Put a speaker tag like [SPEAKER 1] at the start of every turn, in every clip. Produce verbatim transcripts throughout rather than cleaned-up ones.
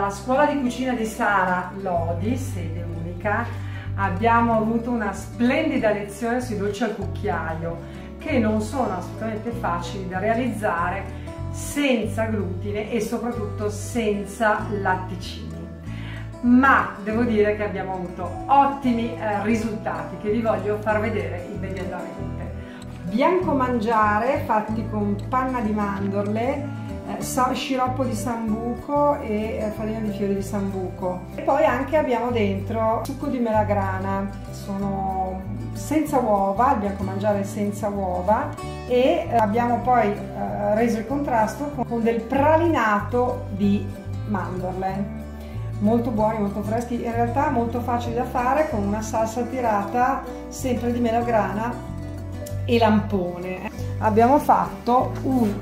[SPEAKER 1] dalla scuola di cucina di Sara Lodi, sede unica, abbiamo avuto una splendida lezione sui dolci al cucchiaio, che non sono assolutamente facili da realizzare senza glutine e soprattutto senza latticini. Ma devo dire che abbiamo avuto ottimi eh, risultati che vi voglio far vedere immediatamente. Bianco mangiare fatti con panna di mandorle, eh, sciroppo di sambuco e eh, farina di fiori di sambuco. E poi anche abbiamo dentro succo di melagrana, sono senza uova, il bianco mangiare senza uova, e eh, abbiamo poi eh, reso il contrasto con, con del pralinato di mandorle. Molto buoni, molto freschi, in realtà molto facili da fare, con una salsa tirata sempre di melagrana e lampone. Abbiamo fatto un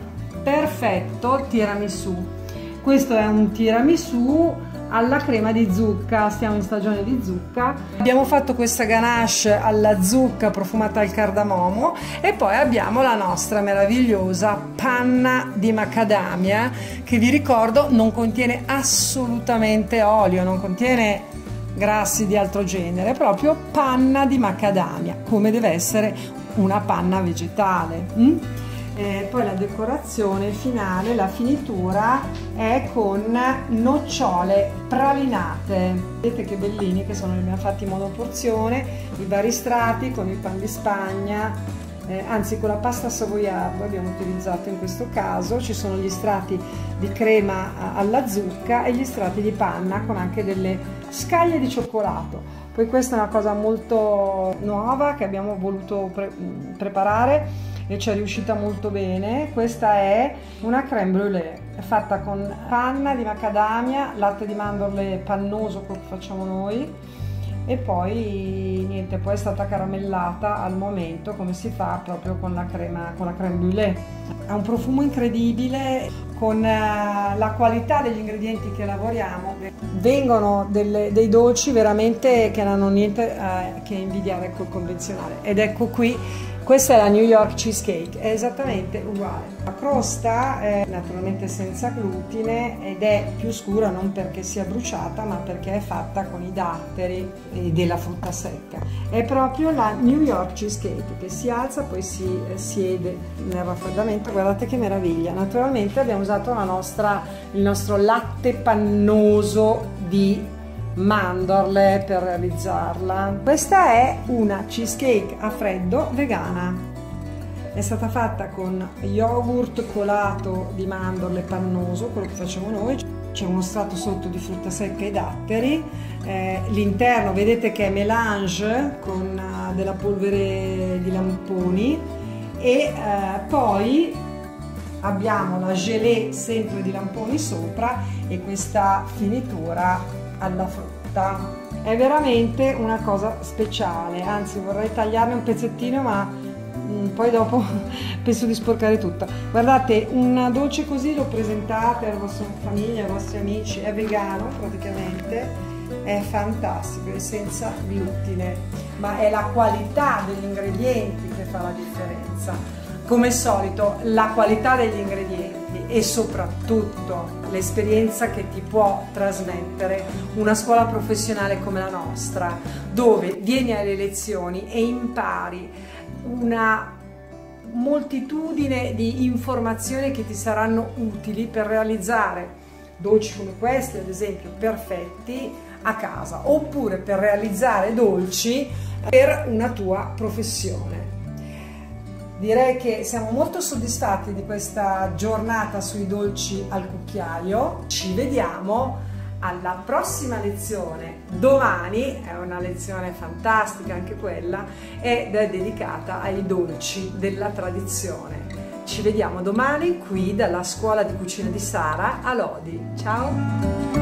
[SPEAKER 1] perfetto tiramisù. Questo è un tiramisù alla crema di zucca, stiamo in stagione di zucca. Abbiamo fatto questa ganache alla zucca profumata al cardamomo e poi abbiamo la nostra meravigliosa panna di macadamia, che vi ricordo non contiene assolutamente olio, non contiene grassi di altro genere, è proprio panna di macadamia, come deve essere una panna vegetale. Mm? Eh, poi la decorazione finale, la finitura è con nocciole pralinate. Vedete che bellini che sono, li abbiamo fatti in monoporzione, i vari strati con il pan di Spagna, eh, anzi con la pasta savoiarda abbiamo utilizzato in questo caso. Ci sono gli strati di crema alla zucca e gli strati di panna con anche delle scaglie di cioccolato. Poi questa è una cosa molto nuova che abbiamo voluto pre preparare e ci è riuscita molto bene. Questa è una crème brûlée, è fatta con panna di macadamia, latte di mandorle pannoso come facciamo noi, e poi niente, poi è stata caramellata al momento come si fa proprio con la crema, con la crème brûlée. Ha un profumo incredibile, con la qualità degli ingredienti che lavoriamo vengono delle, dei dolci veramente che non hanno niente eh, che invidiare col convenzionale. Ed ecco qui, questa è la New York Cheesecake, è esattamente uguale. La crosta è naturalmente senza glutine ed è più scura non perché sia bruciata, ma perché è fatta con i datteri e della frutta secca. È proprio la New York Cheesecake che si alza, poi si siede nel raffreddamento. Guardate che meraviglia. Naturalmente abbiamo usato la nostra, il nostro latte pannoso di mandorle per realizzarla. Questa è una cheesecake a freddo vegana, è stata fatta con yogurt colato di mandorle pannoso, quello che facciamo noi. C'è uno strato sotto di frutta secca e datteri, eh, l'interno vedete che è mélange con uh, della polvere di lamponi, e eh, poi abbiamo la gelée sempre di lamponi sopra e questa finitura alla frutta. È veramente una cosa speciale, anzi vorrei tagliarne un pezzettino, ma mh, poi dopo penso di sporcare tutto. Guardate, un dolce così lo presentate alla vostra famiglia, ai vostri amici, è vegano praticamente, è fantastico, è senza glutine, ma è la qualità degli ingredienti che fa la differenza. Come al solito, la qualità degli ingredienti e soprattutto l'esperienza che ti può trasmettere una scuola professionale come la nostra, dove vieni alle lezioni e impari una moltitudine di informazioni che ti saranno utili per realizzare dolci come questi, ad esempio, perfetti a casa, oppure per realizzare dolci per una tua professione. Direi che siamo molto soddisfatti di questa giornata sui dolci al cucchiaio. Ci vediamo alla prossima lezione. Domani è una lezione fantastica anche quella, ed è dedicata ai dolci della tradizione. Ci vediamo domani qui dalla scuola di cucina di Sara a Lodi. Ciao!